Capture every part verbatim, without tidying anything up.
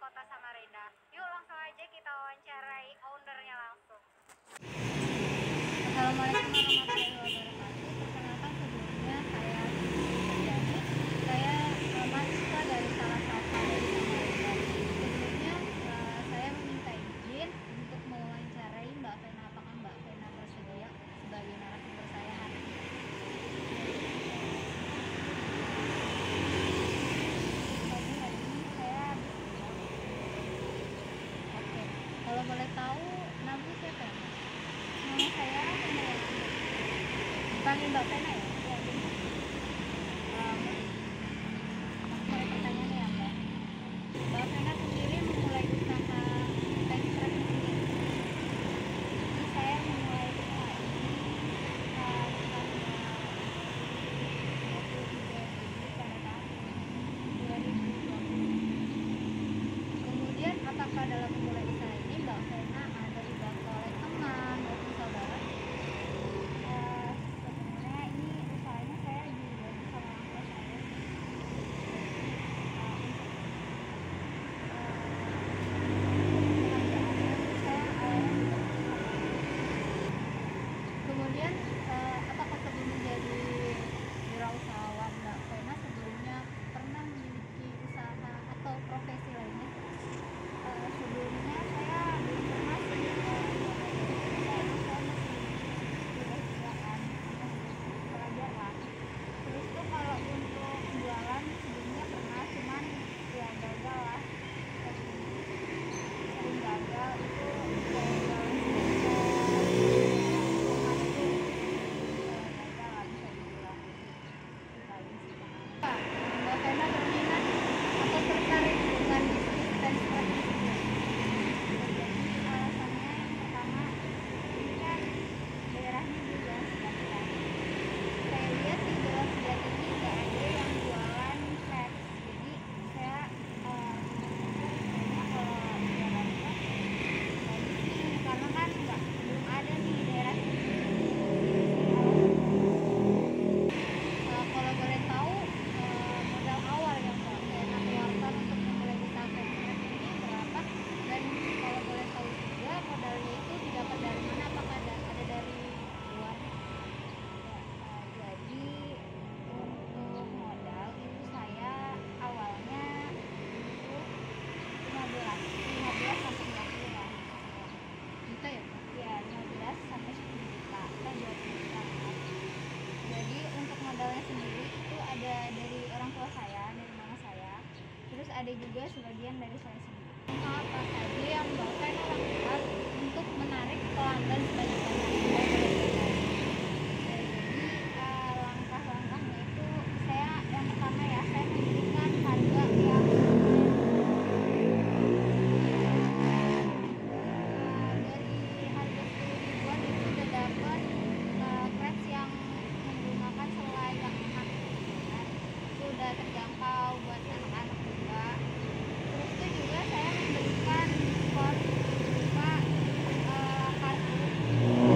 kota Samarinda. Yuk langsung aja kita wawancarai ownernya langsung. Assalamualaikum warahmatullahi wabarakatuh. Perkenalkan, sebelumnya saya Sufiani. Saya uh, mahasiswa dari salah satu dari Samarinda. Sebelumnya uh, saya meminta izin untuk mewawancarai Mbak Vena. Apakah Mbak Vena bersedia sebagai narasumber saya hari ini? Pagi hari ini saya bersedia. Oke, kalau boleh tahu nama siapa ya, Mbak? Nama saya Vena ya. Dipanggil Mbak Vena ya? Iya, benar. Um, Mulai pertanyaannya ya, Mbak. Mbak Vena sendiri memulai usaha textile ini. Jadi saya memulai usaha ini uh, tanggal dua puluh tiga Juli pada tahun dua ribu dua puluh. Kemudian apakah dalam memulai usaha ini Mbak Vena ada dibantu oleh teman maupun saudara? Uh, sebenarnya ini usahanya saya dibantu sama orang tua saya. Uh, untuk pekerjaannya saya awalnya Kemudian eh, apakah sebelum menjadi wirausahawan Mbak Vena sebelumnya pernah memiliki usaha atau profesi lainnya? uh, sebelumnya saya belum pernah sih uh, karena saya masih kuliah kan, masih pelajar lah. Terus tuh kalau untuk jualan sebelumnya pernah, cuman ya gagal lah, sering sering gagal itu kayak jualan stiker, rumah itu eh, gagal lah bisa dibilang. Itu paling sih pengalaman. Mbak Mbak Vena berminat atau tertarik dengan bisnis textile ini? Jadi alasannya yang pertama, ini kan daerahnya di Jalan Sejati kan. Saya lihat di Jalan Sejati ini nggak ada yang jualan flash. Jadi saya eh, kayaknya kalau jualan flash dari sini karena kan nggak belum ada nih di daerah sini. Eh, kalau boleh tahu eh, modal awal yang Mbak Vena keluarkan untuk memulai usaha textile ini berapa? Dan kalau boleh tahu juga modalnya itu didapat dari mana? Apakah ada, ada dari luar? Ya, eh, jadi untuk modal itu saya awalnya itu lima belas lima belas sampai dua puluh lah. Juta ya, Mbak? Ya, lima belas sampai sepuluh juta kan dua puluh juta kan. Jadi untuk modalnya sendiri itu ada dari orang tua saya, dari mama saya, terus ada juga sebagian dari saya sendiri. Langkah apa saja yang Mbak Vena lakukan untuk menarik pelanggan sebanyak-banyaknya? Mbak boleh ceritakan? Ya, jadi eh, langkah-langkahnya itu saya yang pertama ya saya memberikan harga yang Eh, dari harga sepuluh ribuan itu udah dapat uh, crepes yang menggunakan selai yang enak gitu kan. Itu udah terjangkau buat anak-anak juga. Terus itu juga saya memberikan diskon berupa uh, kartu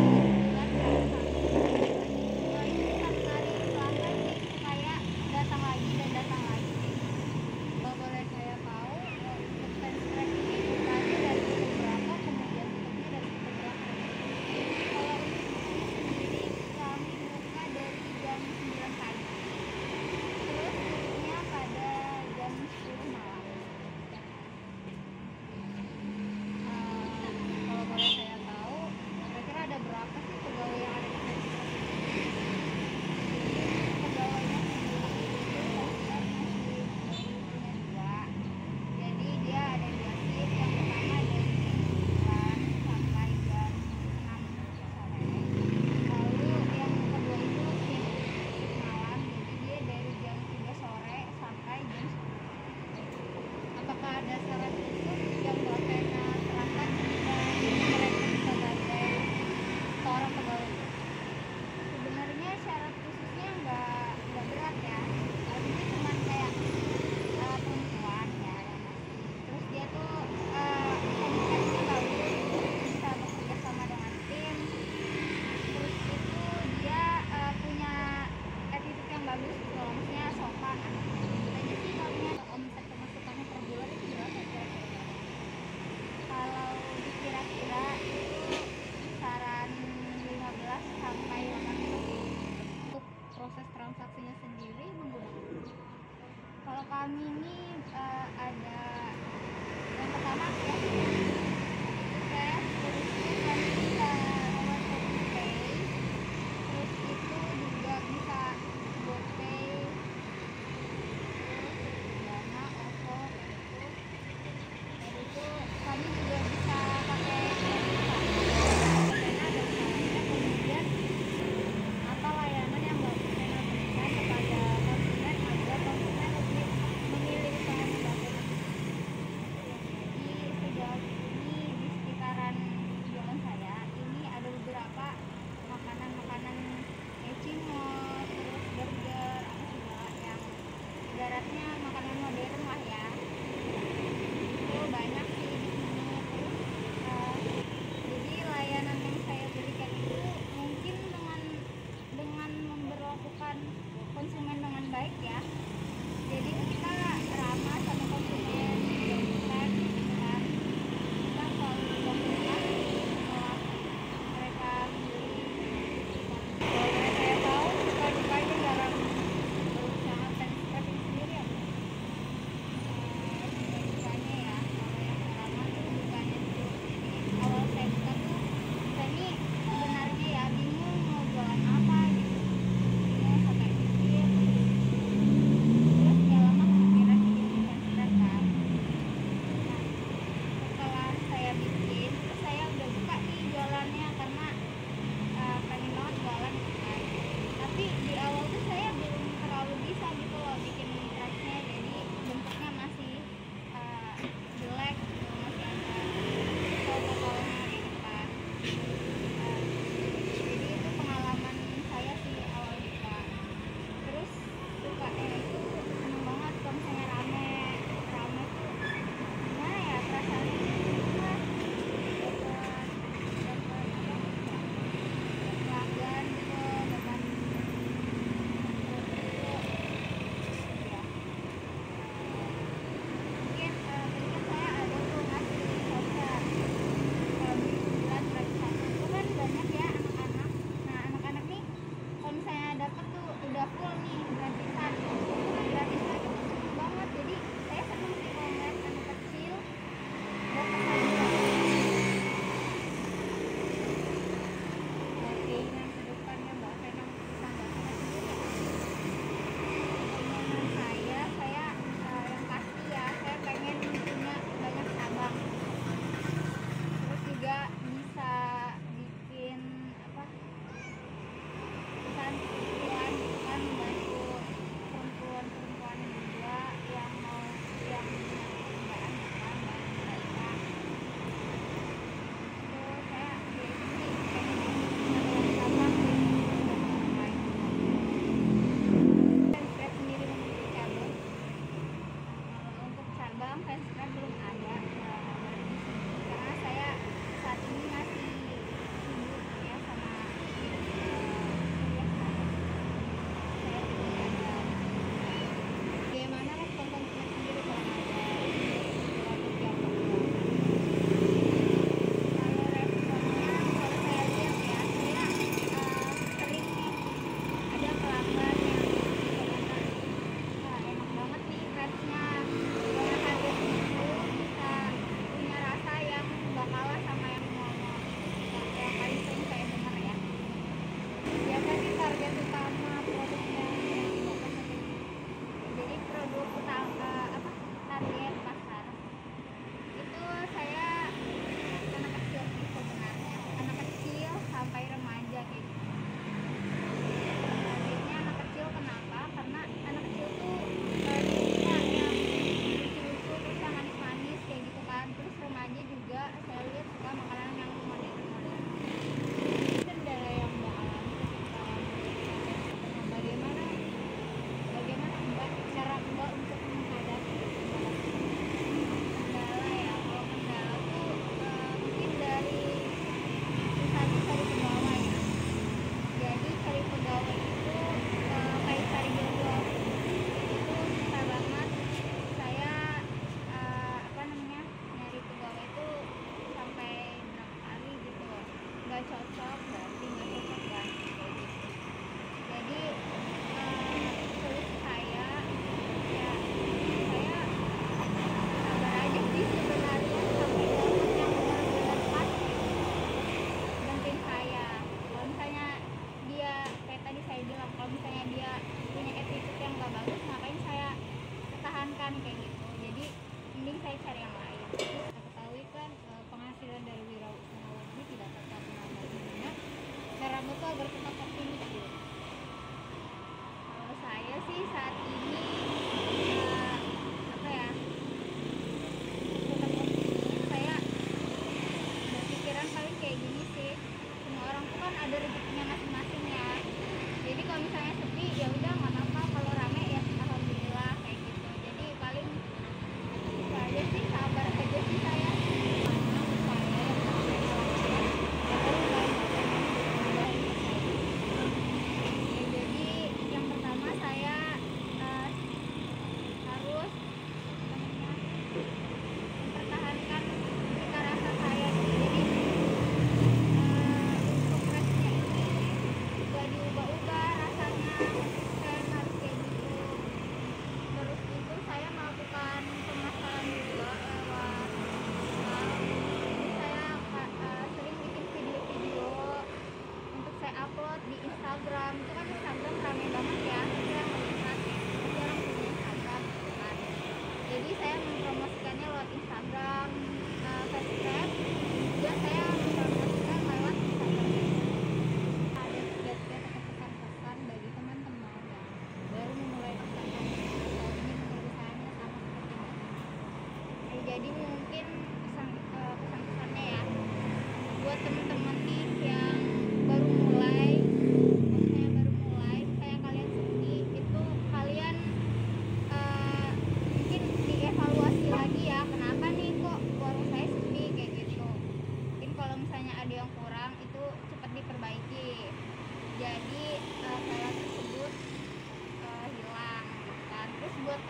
kami ini eh, ada yang pertama ya, cash, terus itu kami bisa lewat GoPay, terus itu juga bisa GoPay, terus Dana, OVO, itu dan itu kami juga bisa pakai Pena dan lainnya. Kemudian apa layanan yang Mbak Pena berikan kepada konsumen agar konsumen lebih memilih usaha Mbak Pena? Jadi sejauh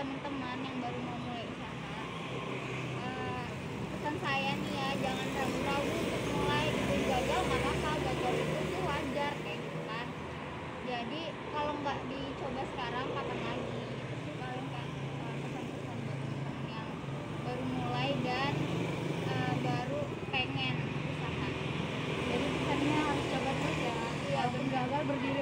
teman-teman yang baru mau mulai usaha, uh, pesan saya nih ya, jangan ragu-ragu untuk mulai. Itu gagal nggak apa-apa, gagal itu tuh wajar kayak gitu kan. Jadi kalau nggak dicoba sekarang kapan lagi? Itu sih paling kan uh, pesan-pesan buat teman-teman yang baru mulai dan uh, baru pengen usaha. Jadi pesannya harus coba terus ya. Iya, Walaupun benar. gagal berdiri